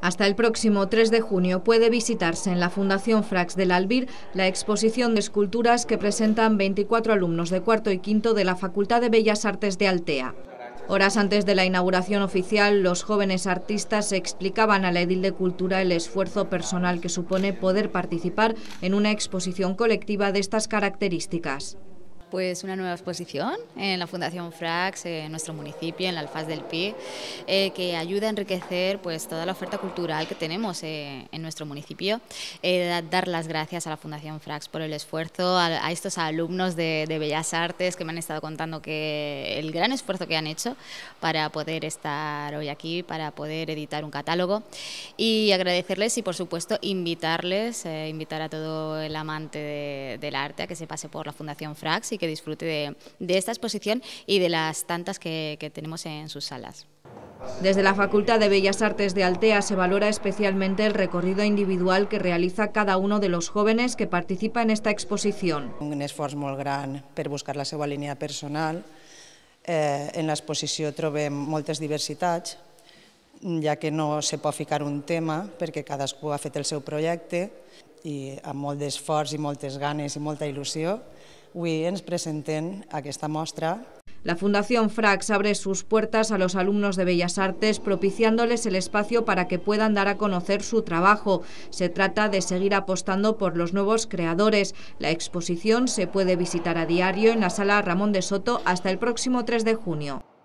Hasta el próximo 3 de junio puede visitarse en la Fundación Frax del Albir la exposición de esculturas que presentan 24 alumnos de cuarto y quinto de la Facultad de Bellas Artes de Altea. Horas antes de la inauguración oficial, los jóvenes artistas explicaban a la edil de Cultura el esfuerzo personal que supone poder participar en una exposición colectiva de estas características. Pues una nueva exposición en la Fundación Frax, en nuestro municipio, en la Alfaz del Pi, que ayuda a enriquecer pues toda la oferta cultural que tenemos en nuestro municipio. Dar las gracias a la Fundación Frax por el esfuerzo, a estos alumnos de Bellas Artes que me han estado contando que el gran esfuerzo que han hecho para poder estar hoy aquí, para poder editar un catálogo, y agradecerles y por supuesto invitar a todo el amante del arte a que se pase por la Fundación Frax y que disfrute de esta exposición y de las tantas que tenemos en sus salas. Desde la Facultad de Bellas Artes de Altea se valora especialmente el recorrido individual que realiza cada uno de los jóvenes que participa en esta exposición. Un esforç molt gran per buscar la seva línia personal. En l'exposició trobem moltes diversitats, ja que no se pot ficar un tema perquè cadascú ha fet el seu projecte i amb molt d'esforç i moltes ganes i molta il·lusió. Avui ens presenten aquesta mostra. La Fundación Frax abre sus puertas a los alumnos de Bellas Artes, propiciándoles el espacio para que puedan dar a conocer su trabajo. Se trata de seguir apostando por los nuevos creadores. La exposición se puede visitar a diario en la Sala Ramón de Soto hasta el próximo 3 de junio.